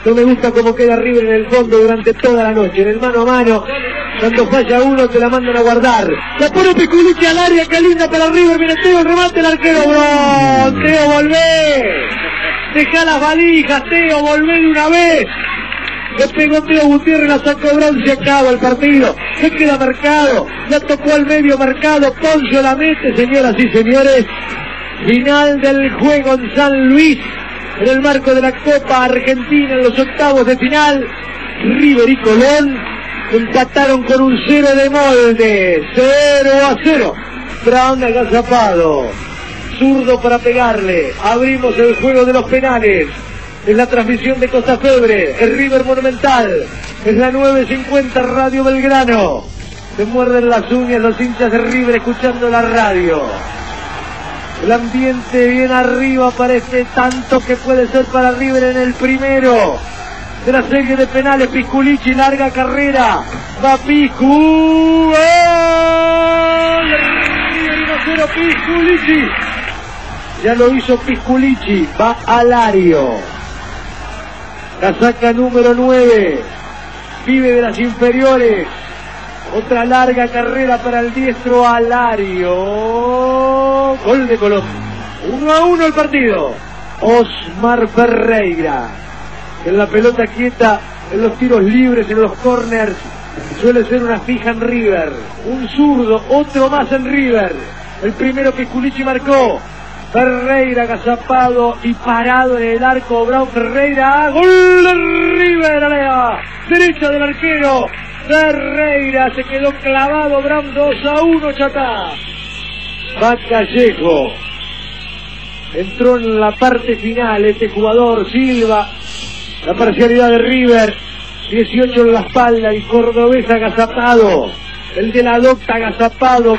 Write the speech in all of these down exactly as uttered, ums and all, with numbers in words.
No me gusta cómo queda River en el fondo durante toda la noche. En el mano a mano, cuando falla uno te la mandan a guardar. La pone Pisculichi al área, qué linda para River. Viene Teo, el remate, el arquero. ¡Bron! Teo, volvé. Deja las valijas, Teo, volvé de una vez. Le pegó Teo Gutiérrez, la sacó Brown, se acaba el partido. Se queda marcado, la tocó al medio marcado. Poncio la mete, señoras y señores. Final del juego en San Luis, en el marco de la Copa Argentina, en los octavos de final. River y Colón empataron con un cero de molde, cero a cero. Brown agazapado, zurdo para pegarle. Abrimos el juego de los penales. Es la transmisión de Costa Febre, es River Monumental, es la nueve cincuenta Radio Belgrano. Se muerden las uñas los hinchas de River escuchando la radio. El ambiente bien arriba para este tanto que puede ser para River en el primero de la serie de penales. Pisculichi, larga carrera, va Piscu, ¡gol! River uno cero, Pisculichi. Ya lo hizo Pisculichi, va Alario. Casaca número nueve, pibe de las inferiores. Otra larga carrera para el diestro Alario. Gol de Colón. uno a uno el partido. Osmar Ferreira. En la pelota quieta, en los tiros libres, en los corners. Suele ser una fija en River. Un zurdo, otro más en River. El primero que Pisculichi marcó. Ferreira agazapado y parado en el arco. Brown Ferreira. Gol de River. Alea. Derecha del arquero. Ferreira se quedó clavado. Brown dos a uno. Chatá. Va Callejo. Entró en la parte final este jugador. Silva. La parcialidad de River. dieciocho en la espalda. El cordobés agazapado. El de la docta agazapado.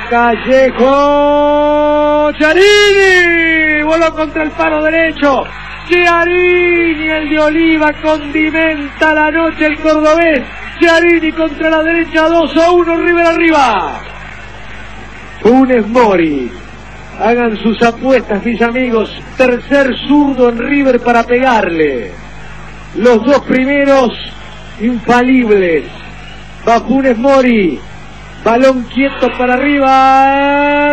Callejo. Chiarini. Voló contra el palo derecho. Chiarini, el de Oliva, condimenta la noche el cordobés. Chiarini contra la derecha, dos a uno, River arriba. Funes Mori. Hagan sus apuestas, mis amigos. Tercer zurdo en River para pegarle. Los dos primeros infalibles. Va Funes Mori. Balón quieto para arriba.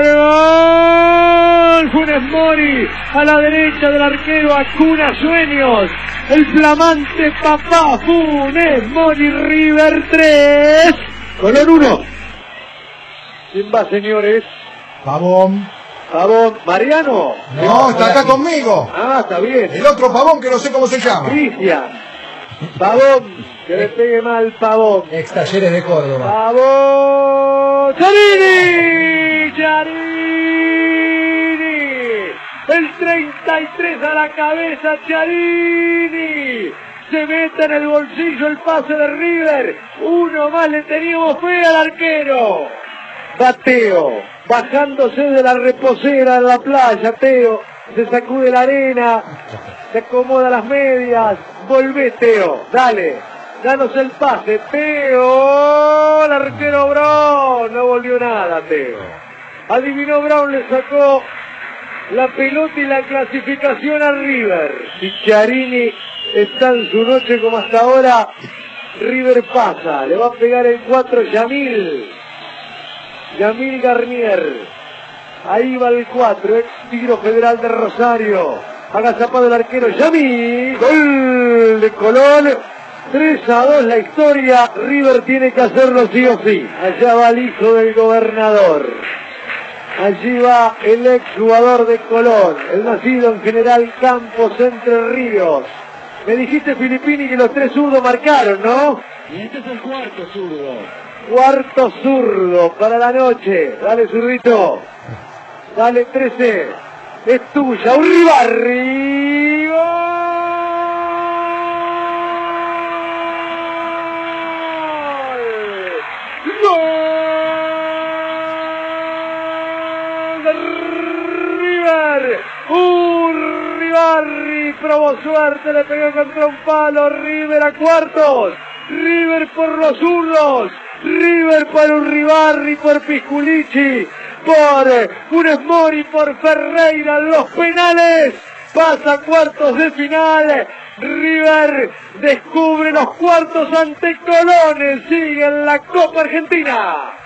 ¡Gol! Funes Mori a la derecha del arquero, acuna sueños. El flamante papá Funes Mori. River tres, Colón uno. ¿Quién va, señores? Pavón. Pavón. ¿Mariano? No, está acá conmigo. Ah, está bien. El otro Pavón que no sé cómo se llama. Cristian. Pavón. Que le pegue mal Pavón. Ex Talleres de Córdoba. Pavón. ¡Chiarini! ¡Chiarini! El treinta y tres a la cabeza, Chiarini. Se mete en el bolsillo el pase de River. Uno más le teníamos fe al arquero. Va Teo, bajándose de la reposera en la playa. Teo se sacude la arena, se acomoda las medias. Volvé, Teo, dale, danos el pase. Teo, el arquero Brown, no volvió nada Teo. Adivinó Brown, le sacó la pelota y la clasificación a River. Si Chiarini está en su noche como hasta ahora, River pasa. Le va a pegar el cuatro Yamil. Yamil Garnier. Ahí va el cuatro, ex Tiro Federal de Rosario. Agazapado el arquero Yamil. Gol de Colón. tres a dos la historia. River tiene que hacerlo sí o sí. Allá va el hijo del gobernador. Allí va el ex jugador de Colón, el nacido en General Campos, Entre Ríos. Me dijiste, Filippini, que los tres zurdos marcaron, ¿no? Y este es el cuarto zurdo. Cuarto zurdo para la noche. Dale, zurdito. Dale, trece. Es tuya. Uribarri. ¡Gol! ¡Gol de River! Uribarri probó suerte, le pegó contra un palo. River a cuartos. River por los zurdos. River por Uribarri, por Pisculichi, por Funes Mori, por Ferreira. Los penales. Pasa a cuartos de final. River descubre los cuartos ante Colón. Sigue en la Copa Argentina.